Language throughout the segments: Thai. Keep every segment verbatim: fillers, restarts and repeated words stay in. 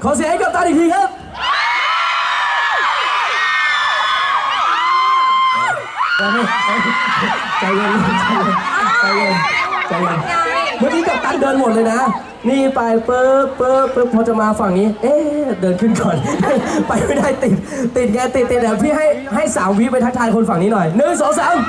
ขอเสียงให้กัปตันอีกทีครับใจเย็นใจเย็นใจเย็นเมื่อกี้กัปตันเดินหมดเลยนะนี่ไปเปิ๊บเปิ๊บเปิ๊บพอจะมาฝั่งนี้เอ๊ะเดินขึ้นก่อนไปไม่ได้ติดติดไงติดติดเดี๋ยวพี่ให้ให้สามวิไปทักทายคนฝั่งนี้หน่อยหนึ่งสองสาม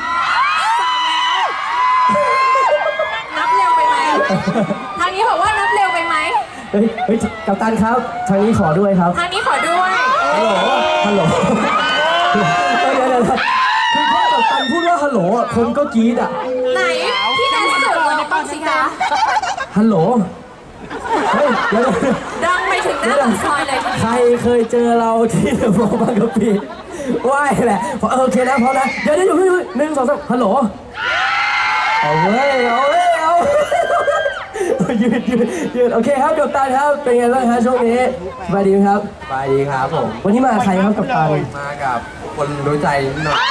นับเร็วไปไหมทางนี้บอกว่านับเร็วไปไหมเฮ้ยเฮ้ยกัปตันครับทางนี้ขอด้วยครับทางนี้ขอด้วยฮัลโหลฮัลโหลเดี๋ยวเดี๋ยวคือแค่กัปตันพูดว่าฮัลโหลอ่ะคนก็กรี๊ดอ่ะไหนพี่แดนสุดเลยต้องสิคะฮัลโหลเฮ้ยเดี๋ยวดังไปถึงหน้าปากซอยเลยใครเคยเจอเราที่เดอะมอลล์บางกะปิว่ายแหละโอเคนะพร้อมนะเดี๋ยวเดี๋ยวอยู่หนึ่งสองสามฮัลโหลเอาเว้ยเอาเว้ยเอายืดยืดยืดโอเคครับกัปตันครับเป็นไงบ้างครับช่วงนี้สบายดีครับสบายดีครับผมวันนี้มาใครครับกัปตันมากับคนรู้ใจหน่อย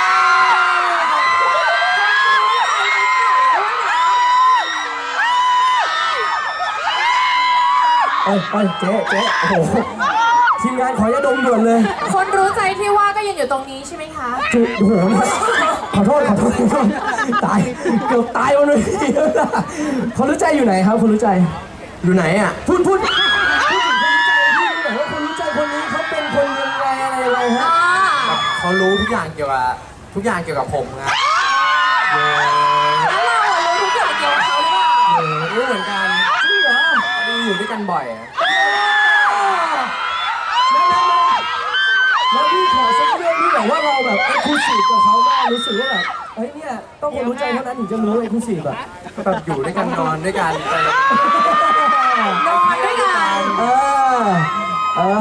โอ้ยโอ้ยเจ๊เจ๊โอ้โหทีมงานขอยาดมด่วนเลยคนรู้ใจที่ว่าก็ยังอยู่ตรงนี้ใช่ไหมคะโอ้โหขอโทษขอโทษตายเกือบตายวันนี้คนรู้ใจอยู่ไหนครับคนรู้ใจอยู่ไหนอ่ะพูดพูดพูดถึงคนรู้ใจพี่รู้หน่อยว่าคนรู้ใจคนนี้เขาเป็นคนยังไงอะไรยังไงฮะเขารู้ทุกอย่างเกี่ยวกับทุกอย่างเกี่ยวกับผมนะแล้วเรารู้ทุกอย่างเกี่ยวกับเขาหรือเปล่ารู้เหมือนกันจริงเหรออยู่ด้วยกันบ่อยแล้วพี่ขอสักเรื่องที่แบบว่าเราแบบเอ็กซ์คลูซีฟกับเขามากรู้สึกว่าแบบเฮ้ยเนี่ยต้องคนรู้ใจเท่านั้นถึงจะรู้เอ็กซ์คลูซีฟแบบแบบอยู่ด้วยกันนอนด้วยกันนอนด้วยกันเออเออ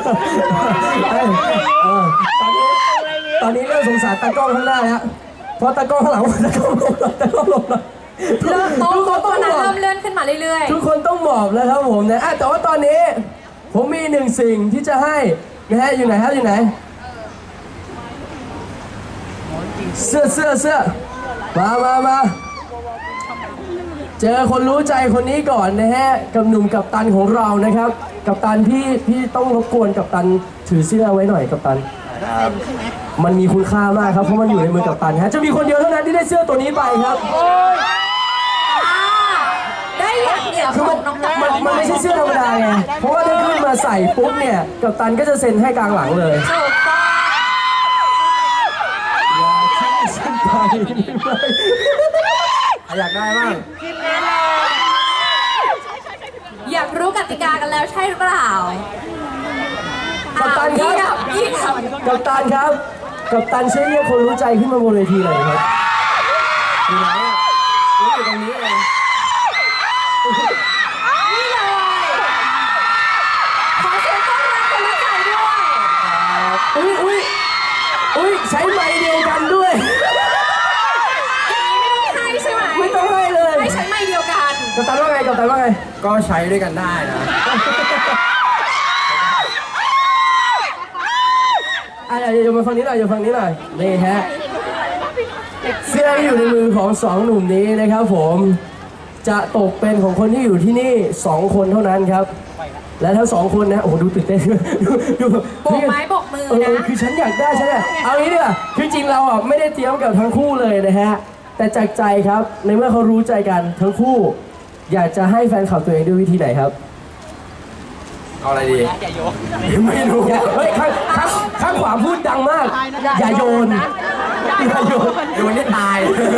เออตอนนี้ตอนนี้เริ่มสงสารตากล้องข้างหน้าแล้วเพราะตากล้องข้างหลังตากล้องลงตากล้องลงแล้วทุกคนต้องเริ่มเลื่อนขึ้นมาเรื่อยๆทุกคนต้องหมอบแล้วครับผมนะแต่ว่าตอนนี้ผมมีหนึ่งสิ่งที่จะให้นะฮะอยู่ไหนครับอยู่ไหนเสื้อเสื้อเสื้อมามามาเจอคนรู้ใจคนนี้ก่อนนะฮะกับหนุ่มกัปตันของเรานะครับกัปตันพี่พี่ต้องรบกวนกัปตันถือเสื้อไว้หน่อยกัปตันมันมีคุณค่ามากครับเพราะมันอยู่ในมือกัปตันฮะจะมีคนเดียวเท่านั้นที่ได้เสื้อตัวนี้ไปครับได้อย่างเดียวคือมันมันมันไม่ใช่เสื้อธรรมดาไงเพราะว่าถ้าขึ้นมาใส่ปุ๊บเนี่ยกัปตันก็จะเซ็นให้กลางหลังเลยอยากได้บ้างอยากรู้กติกากันแล้วใช่หรือเปล่ากัปตันครับกัปตันครับกัปตันช่วยเรียกคนรู้ใจขึ้นมาบนเวทีหน่อยครับอยู่ไหนอ่ะอยู่ตรงนี้เองนี่เลยขอเสียงต้อนรับคนรู้ใจด้วยอุ้ยอุ้ยอุ้ยใช้ไมค์เดียวกันด้วยไม่ต้องให้ใช่ไหมไม่ต้องให้เลยให้ใช้ไมค์เดียวกันกัปตันว่าไงกัปตันว่าไงก็ใช้ด้วยกันได้นะอ่ะเดี๋ยวมาฟังนี้หน่อยเดี๋ยวฟังนี้หน่อยนี่ฮะเสื้อที่อยู่ในมือของสองหนุ่มนี้นะครับผมจะตกเป็นของคนที่อยู่ที่นี่สองคนเท่านั้นครับและทั้งสองคนนะโอ้โหดูตื่นเต้นดูโบกไม้โบกมือนะคือฉันอยากได้ฉันอยากเอางี้ดีกว่าคือจริงเราอ่ะไม่ได้เตรียมกับทั้งคู่เลยนะฮะแต่จากใจครับในเมื่อเขารู้ใจกันทั้งคู่อยากจะให้แฟนคลับตัวเองด้วยวิธีไหนครับเอาอะไรดีไม่รู้เฮ้ยข้างข้างข้างขวาพูดดังมากอย่าโยนอย่าโยนโยนนี่ตาย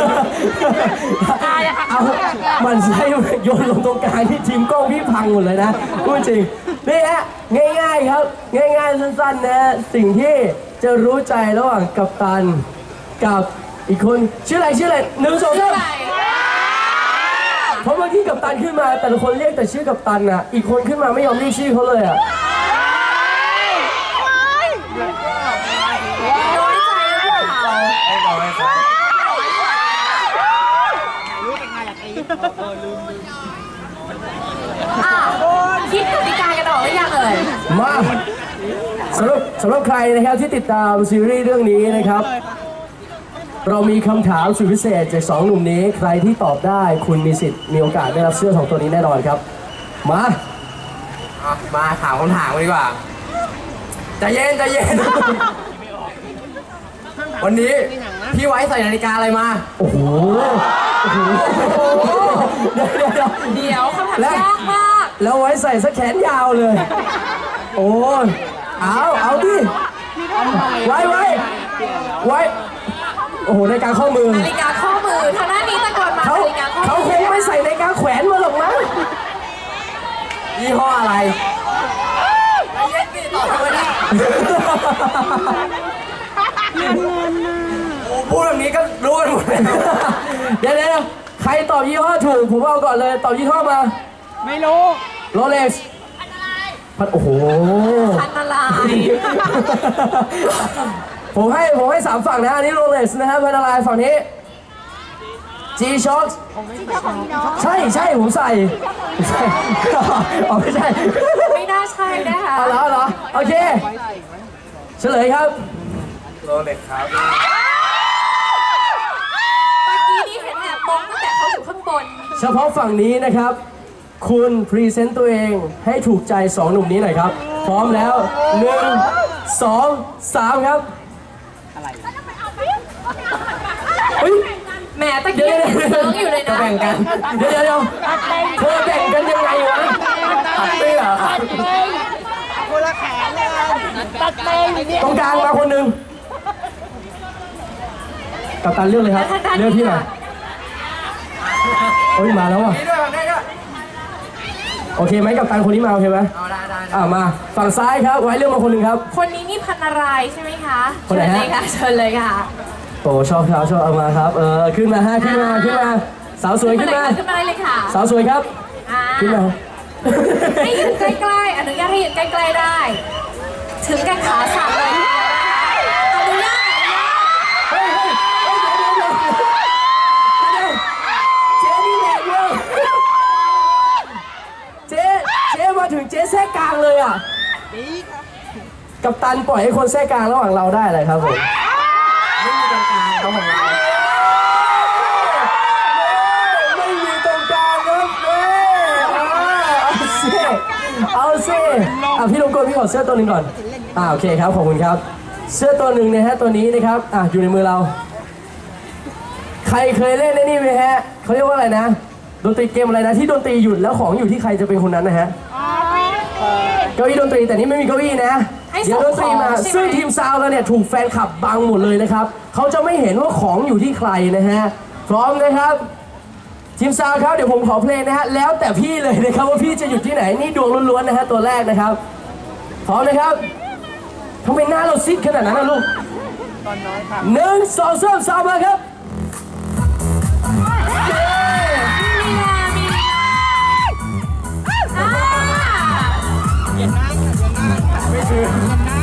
เอามันใช่โยนลงตรงกลางที่ทีมกล้องพี่พังหมดเลยนะพูดจริงนี่ฮะง่ายๆครับง่ายๆสั้นๆนะสิ่งที่จะรู้ใจระหว่างกัปตันกับอีกคนชื่ออะไรชื่ออะไรหนึ่งสองสามเพราะเมื่อกี้กัปตันขึ้นมาแต่ละคนเรียกแต่ชื่อกัปตันอ่ะอีกคนขึ้นมาไม่ยอมเรียกชื่อเขาเลยอ่ะน้อยใจหรือเปล่าไม่น้อยครับคิดกติกากันออกหรือยังเอ่ยมาสำหรับสำหรับใครนะครับที่ติดตามซีรีส์เรื่องนี้นะครับเรามีคำถามสุดพิเศษจากสองหนุ่มนี้ใครที่ตอบได้คุณมีสิทธิ์มีโอกาสได้รับเสื้อสองตัวนี้แน่นอนครับมาอ่ะมาถามคำถามกันดีกว่าใจเย็นใจเย็น วันนี้พี่ไว้ใส่นาฬิกาอะไรมาโอ้โหโอ้โหเดี๋ยวเดี๋ยวเดี๋ยวเดี๋ยวคำถามยากมากแล้วไว้ใส่สักแขนยาวเลย โอ้ยเอาเอาดิไว้ไว้ไว้โอ้โหนาฬิกาข้อมือนาฬิกาข้อมือทางด้านนี้ตะโกนมาเขานาฬิกาข้อเขามืคงไม่ใส่นาฬิกาแขวนมาหรอกมั้งยี่ห้ออะไรใจเย็นดิตอบไม่ได้โอ้พูดแบบนี้ก็รู้กันหมดเลยเดี๋ยวเดี๋ยวใครตอบยี่ห้อถูกผมเอาก่อนเลยตอบยี่ห้อมาไม่รู้โรเล็กซ์พันโอ้โหพันอะไรผมให้ผมให้สามฝั่งนะอันนี้โรเล็กซ์นะครับพันอะไรฝั่งนี้ G-Shock ใช่ใช่ผมใส่ใช่อ๋อไม่ใช่ไม่น่าใช่นะคะเอาเหรอเอาเหรอโอเคเฉลยครับโรเล็กครับเมื่อกี้นี่เห็นแอบมองตั้งแต่เขาอยู่ข้างบนเฉพาะฝั่งนี้นะครับ คุณพรีเซนต์ตัวเองให้ถูกใจสองหนุ่มนี้หน่อยครับ พร้อมแล้วหนึ่งสองสามครับเฮ้ยแหมตะกี้ยังเห็นเซิร์งอยู่เลยนะแบ่งกันเดี๋ยวเดี๋ยวเดี๋ยวเธอแบ่งกันยังไงวะตัดเสื้อคนละแขนเลยตัดเต็มอย่างนี้ตรงกลางมาคนหนึ่งกัปตันเลือกเลยครับเลือกที่ไหนโอ้ยมาแล้วอ่ะนี่ด้วยฝั่งนี้ด้วยโอเคไหมกัปตันคนนี้มาโอเคไหมเอาได้ได้ได้อ่ามาฝั่งซ้ายครับไว้เลือกมาคนหนึ่งครับคนนี้นี่พันอะไรใช่ไหมคะคนไหนฮะเชิญเลยค่ะโอ้ชอบชอบชอบเอามาครับเออขึ้นมาฮะขึ้นมาขึ้นมาสาวสวยเชิขึ้ญนเลยมาค่ะขึ้นมาได้เลยค่ะสาวสวยครับอ่าขึ้นมาให้ยืนใกล้ๆอนุญาตให้ยืนใกล้ๆได้ ถึงกันขาสั่นเลยทีเดียวนะคะอนุญาตอนุญาตเฮ้ยเฮ้ยเฮ้ยเดี๋ยวเดี๋ยวเดี๋ยวเดี๋ยวเจ๊นี่แหลกเลยเจ๊เจ๊มาถึงเจ๊แทรกกลางเลยอ่ะกัปตันปล่อยให้คนแทรกกลางระหว่างเราได้เลยครับผมไม่มีตรงกลางเขาของเราไม่มีตรงกลางครับเน่เอาสิเอาสิอ่ะพี่ลงกลพี่ขอเสื้อตัวหนึ่งก่อนอ่าโอเคครับขอบคุณครับ เสื้อตัวหนึ่งนะฮะตัวนี้นะครับอ่ะอยู่ในมือเรา ใครเคยเล่นในนี่ไหมฮะเขาเรียกว่าอะไรนะดนตรีเกมอะไรนะที่ดนตรีหยุดแล้วของอยู่ที่ใครจะเป็นคนนั้นนะฮะเก้าอี้ดนตรีแต่นี่ไม่มีเก้าอี้นะเดี๋ยวดนตรีมาซึ่งทีมซาวด์เราเนี่ยถูกแฟนคลับบังหมดเลยนะครับเขาจะไม่เห็นว่าของอยู่ที่ใครนะฮะพร้อมนะครับทีมซาวด์ครับเดี๋ยวผมขอเพลงนะฮะแล้วแต่พี่เลยนะครับว่าพี่จะหยุดที่ไหนนี่ดวงล้วนๆนะฮะตัวแรกนะครับพร้อมนะครับทำไมหน้าเราซิดขนาดนั้นนะลูกหนึ่งสองสามสามมาครับมีลีลามีลีลาอ่าไม่ถึง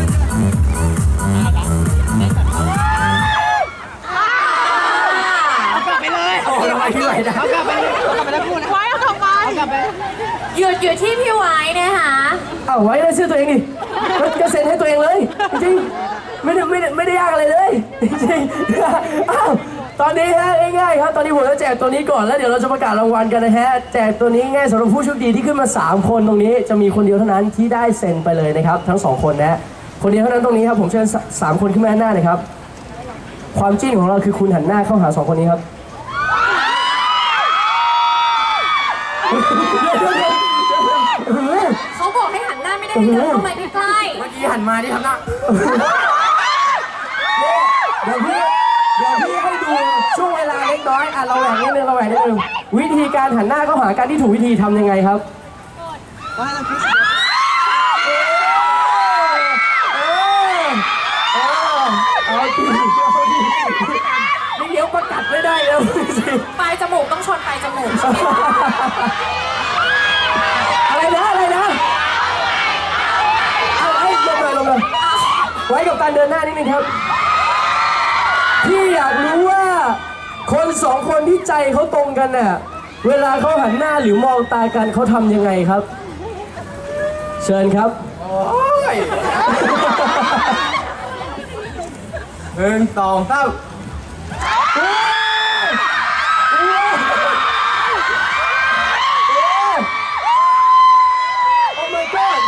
กลับไปเลยโอ้ทำไมพี่ไหวนะเอากลับไปเลยเอากลับไปแล้วพูดไว้เอากลับไปเอากลับไปหยุดอยู่ที่พี่ไว้นะคะเอาไว้ในชื่อตัวเองดิก็เซ็นให้ตัวเองเลยจริงๆไม่ได้ไม่ได้ไม่ได้ยากอะไรเลยจริงๆอ้าวตอนนี้ฮะง่ายๆครับตอนนี้ผมจะแจกตัวนี้ก่อนแล้วเดี๋ยวเราจะประกาศรางวัลกันนะฮะแจกตัวนี้ง่ายสำหรับผู้โชคดีที่ขึ้นมาสามคนตรงนี้จะมีคนเดียวเท่านั้นที่ได้เซ็นไปเลยนะครับทั้งสองคนนะคนเดียวเท่านั้นตรงนี้ครับผมเชิญสามคนขึ้นมาหน้าเลยครับความจิ้นของเราคือคุณหันหน้าเข้าหาสองคนนี้ครับเขาบอกให้หันหน้าไม่ได้ให้เดินเข้ามาใกล้เมื่อกี้หันมาที่ทำหน้าเดี๋ยวพี่เดี๋ยวพี่ให้ดูช่วงเวลาเล็กน้อยอ่ะเราแหวกนิดนึงเราแหวกนิดนึงวิธีการหันหน้าเข้าหากันที่ถูกวิธีทำยังไงครับว่าเราคิดเอาดิเอาดินี่เดี๋ยวประกัดไม่ได้แล้วจริงๆปลายจมูกต้องชนปลายจมูกใช่ไหมคะอะไรนะอะไรนะเอาไอ้ลงเลยลงเลยไว้กับการเดินหน้านิดนึงครับพี่อยากรู้ว่าคนสองคนที่ใจเขาตรงกันน่ะเวลาเขาหันหน้าหรือมองตากันเขาทำยังไงครับ เชิญครับโอ้ยหนึ่งสองสามโอ้ my god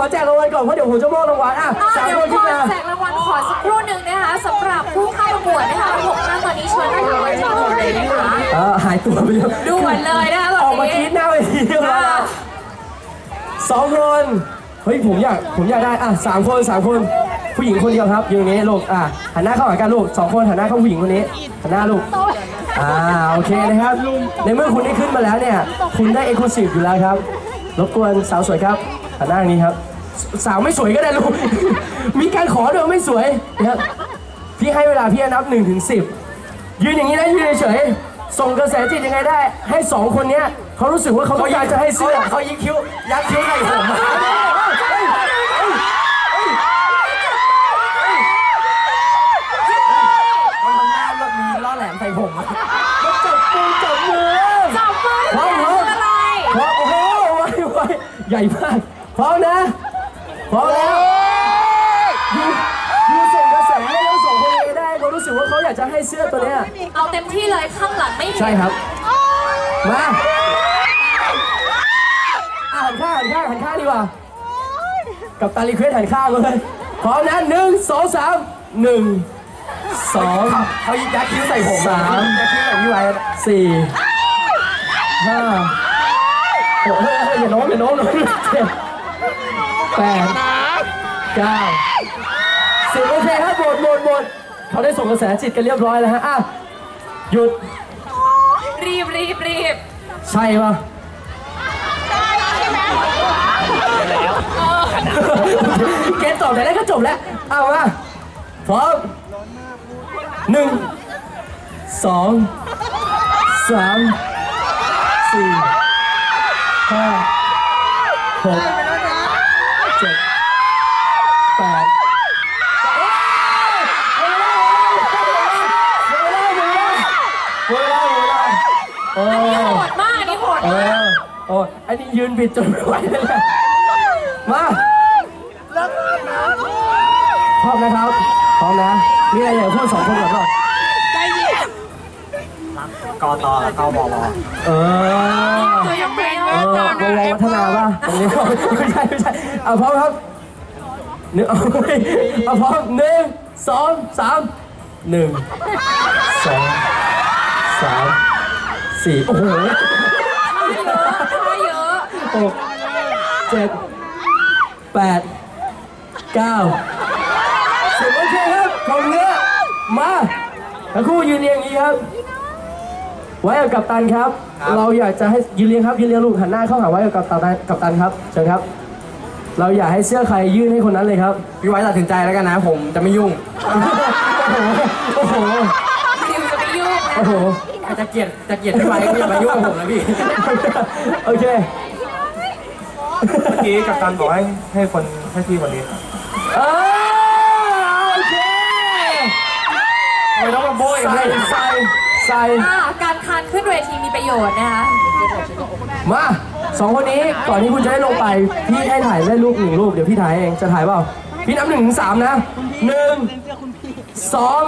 อแจกรางวัลก่อนเพราะเดี๋ยวผมจะมอบรางวัลอ่ะอ่ะสามเดี๋ยวคนก่ขึ้อน นมาแจกรางวัลขอสักครู่หนึ่งนะคะสำหรับผู้เข้าประกวดนะคะหกท่านตอนนี้เชิญนะคะไว้ที่ด่วนเลยนะคะเออหายตัวไปแล้วด่วนเลยนะคะตอออน กมานี้คิดหน้าเวทีเรียบร้อยแล้วสองคนเฮ้ยผมอยากผมอยากได้อ่ะสามคนสามคนผู้หญิงคนเดียวครับอยู่ตรงนี้ลูกอ่ะหันหน้าเข้าหากันลูกสองคนหันหน้าเข้าผู้หญิงคนนี้หันหน้าลูกอ่าโอเคนะครับในเมื่อคุณได้ขึ้นมาแล้วเนี่ยคุณได้เอ็กซ์คลูซีฟอยู่แล้วครับรบกวนสาวสวยครับหันหน้าทางนี้ครับสาวไม่สวยก็ได้ลูก มีการขอด้วยไม่สวยนะครับพี่ให้เวลาพี่นับหนึ่งถึงสิบยืนอย่างนี้นะยืนเฉยๆส่งกระแสจิตยังไงได้ให้สองคนเนี้ยเขารู้สึกว่าเขาต้องการจะให้เสื้อเขายิงคิ้วยักคิ้วใส่ผม มันทำหน้าแบบมีล่อแหลมใส่ผมอะจับมือจับมือจับมือพร้อมพร้อมอะไรพร้อมโอ้โหไวไวใหญ่มากพร้อมนะพร้อมแล้วยูยูส่งกระแสให้ทั้งสองคนนี้ได้เขารู้สึกว่าเขาอยากจะให้เสื้อตัวเนี้ยเอาเต็มที่เลยข้างหลังไม่มีใช่ครับมาอ่ะหันข้างหันข้างหันข้างดีกว่ากับตาลีเควสหันข้างเลยพร้อมนะหนึ่งสองสามหนึ่งสองเขายิงยักคิ้วใส่ผมสามยักคิ้วใส่พี่ไว้สี่ห้าหกเฮ้ยเฮ้ยอย่าโน้มอย่าโน้มโน้มเจ็ดแปดเก้าสิบโอเคครับหมดหมดหมดเขาได้ส่งกระแสจิตกันเรียบร้อยแล้วฮะอ่ะหยุดรีบรีบรีบใช่ปะเกมตอบแต่แรกก็จบแล้วเอามาพร้อมหนึ่งสองสามสี่ห้าหกเจ็ดแปดเวลาเวลาโอ้อันนี้โหดมากอันนี้โหดเอมากอโอ้อันนี้ยืนบิดจนไม่ไหวเลยแหละมาพร้อมนะครับพร้อมนะมีอะไรอยากพูดสองคนก่อนเปล่ากอตอกับกบวเออตัวยังไม่เออวงวัฒนาป่ะตรงนี้ไม่ใช่ไม่ใช่เอาพร้อมครับหนึ่งเอาเอาพร้อมหนึ่งสองสามหนึ่งสองสามสี่โอ้โหท่าเยอะหกเจ็ดแปดเก้าสิบโอเคครับของเนื้อมาทั้งคู่ยืนเรียงอย่างนี้ครับไว้กับกัปตันครับ เราอยากจะให้ยืนเรียงครับยืนเรียงลูกหันหน้าเข้าหาไว้กับกัปตันกัปตันครับเชิญครับ เราอยากให้เสื้อใครยื่นให้คนนั้นเลยครับพี่ไว้ตัดสินใจแล้วกันนะผมจะไม่ยุ่งโอ้โหดิวจะไปยุ่งนะโอ้โหจะเกลียดจะเกลียดพี่ไว้ก็อย่ามายุ่งกับผมนะพี่โอเคเมื่อกี้กัปตันบอกให้ให้คนให้พี่คนนี้เออโอเคไม่ต้องมาโบยใส่เลยใส่ใส่อ่าการคานขึ้นเวทีมีประโยชน์นะคะมาสองคนนี้ก่อนที่คุณจะได้ลงไปพี่ให้ถ่ายได้รูปหนึ่งรูปเดี๋ยวพี่ถ่ายเองจะถ่ายเปล่าพี่นับหนึ่งถึงสามนะหนึ่งสอง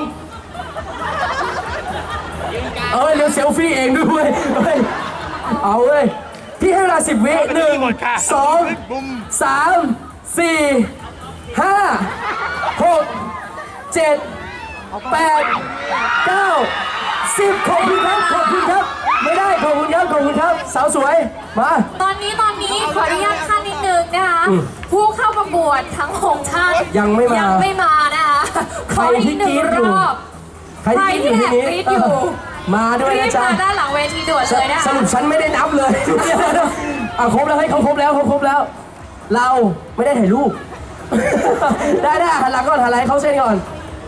เอ้ยเร็วเซลฟี่เองด้วยเฮ้ยเอาเว้ยพี่ให้เวลาสิบวิหนึ่งสองสามสี่ห้าหกเจ็ดแปดเก้าสิบขอบคุณครับขอบคุณครับไม่ได้ขอบคุณครับขอบคุณครับสาวสวยมาตอนนี้ตอนนี้ขออนุญาตขั้นนิดนึงนะคะอืมผู้เข้าประกวดทั้งหกท่านยังไม่มายังไม่มานะคะขออีกหนึ่งรอบใครที่อยู่ที่นี้ใครที่แอบกรี๊ดอยู่เออมาด้วยรีนะบจ๊ะมาด้านหลังเวทีด่วนเลยนะสคะรุปฉันไม่ได้นับเลย อ่ะครบแล้วให้เขาครบแล้วเขาครบแล้ว เราไม่ได้ถ่ายรูป ได้ได้หันหลังก่อนหันหลังให้เขาเส้นก่อน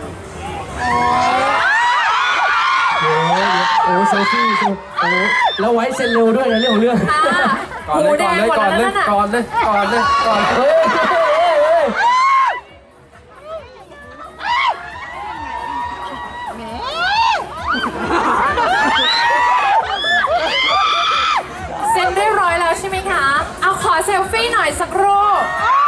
โอ้โหโอ้โหเซลฟี่เซลโอ้โหแล้วไว้เซ็นเร็วด้วยนะเรื่องของเรื่องอ่าก่อนหูเลยแดก่อนงเลยหมดก่อนแล้วเลยนั่นน่ะก่อนเลยก่อนเลยก่อนเลยเฮ้ยเฮ้ยเฮ้ยเซ็นเรียบร้อยแล้วใช่ไหมคะ เอาขอเซลฟี่หน่อยสักรูป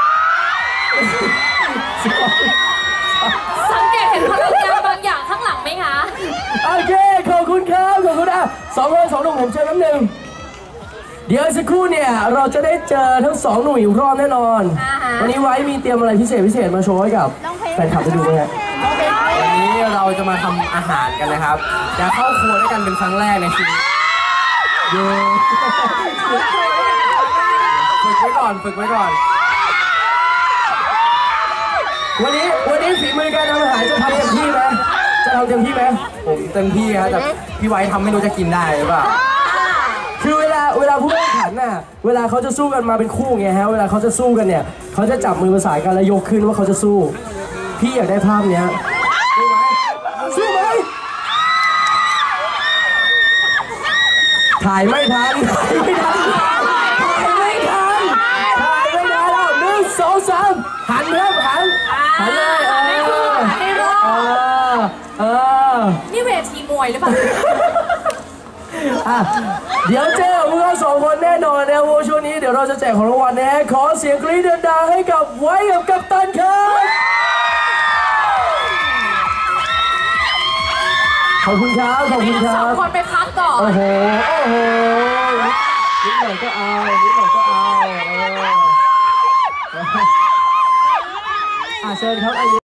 สังเกตเห็นพลังงานบางอย่างข้างหลังไหมคะโอเคขอบคุณครับขอบคุณอ่ะสองคนสองหนุ่มผมเชิญน้ำหนึ่งเดี๋ยวสักครู่เนี่ยเราจะได้เจอทั้งสองหนุ่มอีกรอบแน่นอนอ่าฮะวันนี้ไว้มีเตรียมอะไรพิเศษพิเศษมาโชว์ให้กับแฟนคลับได้ดูไหมฮะวันนี้เราจะมาทำอาหารกันนะครับจะเข้าครัวด้วยกันเป็นครั้งแรกในชีวิตฝึกไว้ก่อนฝึกไว้ก่อนวันนี้วันนี้ฝีมือการทำอาหารจะทำเต็มที่ไหมจะทำเต็มที่ไหมผมเต็มที่ครับแต่พี่ไว้ทำไม่รู้จะกินได้หรือเปล่าคือเวลาเวลาผู้แข่งขันน่ะเวลาเขาจะสู้กันมาเป็นคู่ไงฮะเวลาเขาจะสู้กันเนี่ยเขาจะจับมือประสานกันแล้วยกขึ้นว่าเขาจะสู้ พี่อยากได้ภาพเนี้ยสู้ไหมถ่ายไม่ทันถ่ายไม่ทันถ่ายไม่ทันถ่ายไม่ทันแล้วหนึ่งสองสามหันครับหันหันเลยเอให้ดูอให้รอเออเออนี่เวทีมวยหรือเปล่าอ่ะเดี๋ยวเจอกับพวกเราสองคนแน่นอนนะว่าช่วงนี้เดี๋ยวเราจะแจกของรางวัลนะขอเสียงกรี๊ดดังๆให้กับไว้กับกัปตันครับขอบคุณครับขอบให้คุณทั้งคสรัองบคนไปพักก่อนโอ้โหโอ้โหนิดหน่อยก็เอานิดหน่อยก็เอาเอออ่ะเชิญครับ